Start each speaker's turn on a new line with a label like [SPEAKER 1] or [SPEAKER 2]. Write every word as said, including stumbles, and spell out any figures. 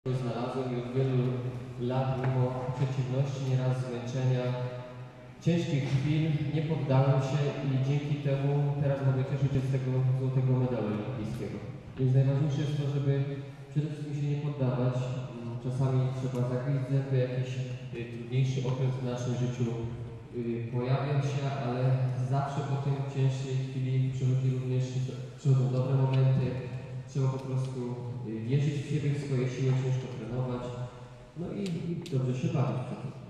[SPEAKER 1] Znalazłem i od wielu lat, mimo przeciwności, nieraz zmęczenia, ciężkich chwil, nie poddałem się i dzięki temu teraz mogę cieszyć się z tego złotego medalu olimpijskiego. Więc najważniejsze jest to, żeby przede wszystkim się nie poddawać. Czasami trzeba zagryźć zęby, jakiś y, trudniejszy okres w naszym życiu y, pojawia się, ale zawsze po tej ciężkiej chwili przychodzi również, przychodzą dobre momenty. Trzeba po prostu wierzyć w siebie, w swoje siły, ciężko trenować, no i, i dobrze się bawić przy tym.